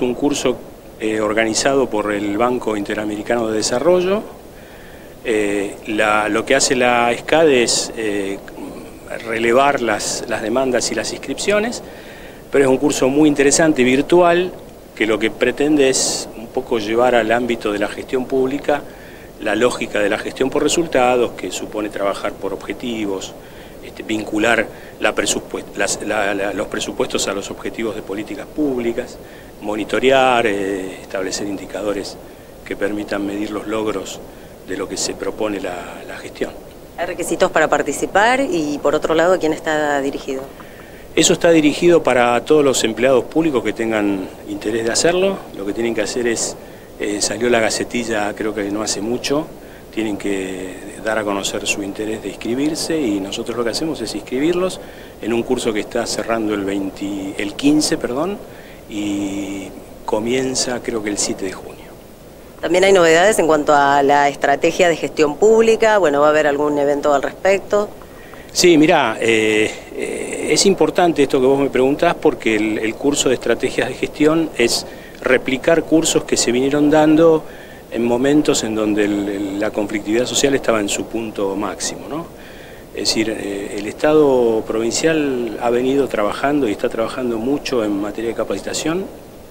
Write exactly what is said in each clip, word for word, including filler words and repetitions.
es un curso eh, organizado por el Banco Interamericano de Desarrollo. Eh, la, lo que hace la ESCADE es eh, relevar las, las demandas y las inscripciones, pero es un curso muy interesante, virtual, que lo que pretende es un poco llevar al ámbito de la gestión pública la lógica de la gestión por resultados, que supone trabajar por objetivos, este, vincular la presupuest las, la, la, los presupuestos a los objetivos de políticas públicas, monitorear, eh, establecer indicadores que permitan medir los logros de lo que se propone la, la gestión. ¿Hay requisitos para participar y, por otro lado, a quién está dirigido? Eso está dirigido para todos los empleados públicos que tengan interés de hacerlo. Lo que tienen que hacer es, eh, salió la gacetilla creo que no hace mucho, tienen que dar a conocer su interés de inscribirse y nosotros lo que hacemos es inscribirlos en un curso que está cerrando el, veinte, el quince perdón, y comienza creo que el siete de junio. También hay novedades en cuanto a la estrategia de gestión pública. Bueno, ¿va a haber algún evento al respecto? Sí, mirá, eh, eh, es importante esto que vos me preguntás porque el, el curso de estrategias de gestión es replicar cursos que se vinieron dando en momentos en donde el, el, la conflictividad social estaba en su punto máximo, ¿no? Es decir, eh, el Estado provincial ha venido trabajando y está trabajando mucho en materia de capacitación.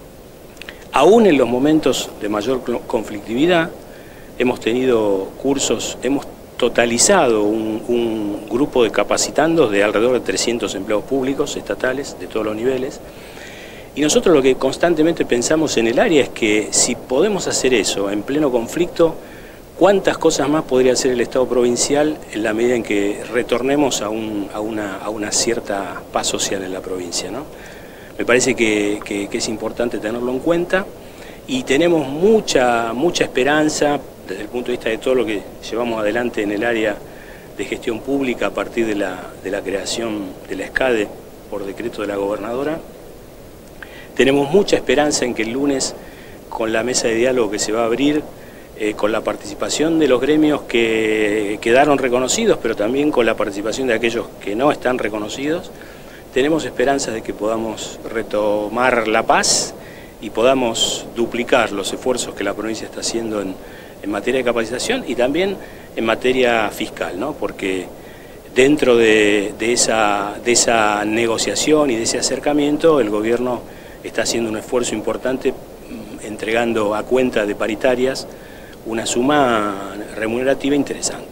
Aún en los momentos de mayor conflictividad hemos tenido cursos, hemos totalizado un, un grupo de capacitandos de alrededor de trescientos empleados públicos estatales de todos los niveles. Y nosotros lo que constantemente pensamos en el área es que si podemos hacer eso en pleno conflicto, ¿cuántas cosas más podría hacer el Estado provincial en la medida en que retornemos a, un, a, una, a una cierta paz social en la provincia, ¿no? Me parece que, que, que es importante tenerlo en cuenta y tenemos mucha, mucha esperanza desde el punto de vista de todo lo que llevamos adelante en el área de gestión pública a partir de la, de la creación de la ESCADE por decreto de la gobernadora. Tenemos mucha esperanza en que el lunes, con la mesa de diálogo que se va a abrir, eh, con la participación de los gremios que quedaron reconocidos, pero también con la participación de aquellos que no están reconocidos, tenemos esperanzas de que podamos retomar la paz y podamos duplicar los esfuerzos que la provincia está haciendo en, en materia de capacitación y también en materia fiscal, ¿no? Porque dentro de, de, esa, de esa negociación y de ese acercamiento el gobierno está haciendo un esfuerzo importante entregando a cuenta de paritarias una suma remunerativa interesante.